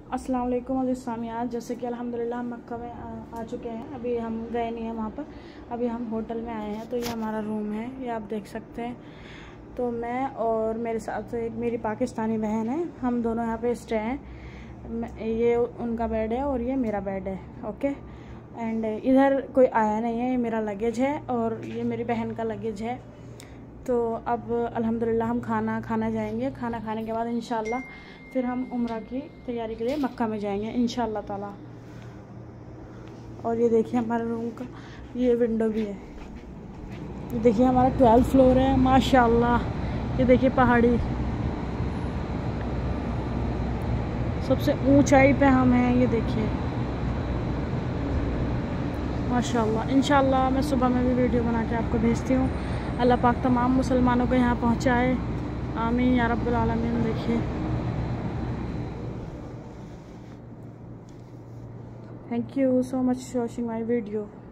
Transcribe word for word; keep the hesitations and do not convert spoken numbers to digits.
अस्सलाम वालेकुम अज़ीज़ सामियात। जैसे कि अल्हम्दुलिल्लाह हम मक्का में आ, आ चुके हैं। अभी हम गए नहीं हैं वहाँ पर, अभी हम होटल में आए हैं। तो ये हमारा रूम है, ये आप देख सकते हैं। तो मैं और मेरे साथ एक मेरी पाकिस्तानी बहन है, हम दोनों यहाँ पे स्टे हैं। ये उनका बेड है और ये मेरा बेड है। ओके, एंड इधर कोई आया नहीं है। ये मेरा लगेज है और ये मेरी बहन का लगेज है। तो अब अल्हम्दुलिल्लाह हम खाना खाना जाएंगे। खाना खाने के बाद इंशाल्लाह फिर हम उम्रा की तैयारी के लिए मक्का में जाएंगे इंशाल्लाह ताला। और ये देखिए हमारे रूम का ये विंडो भी है। ये देखिए हमारा ट्वेल्थ फ्लोर है माशाल्लाह। ये देखिए पहाड़ी, सबसे ऊंचाई पे हम हैं। ये देखिए माशाल्लाह। इंशाल्लाह मैं सुबह में भी वीडियो बना के आपको भेजती हूँ। अल्लाह पाक तमाम मुसलमानों को यहाँ पहुँचाए, आमीन या रब्बुल आलमीन। देखिए, thank you so much for watching my video.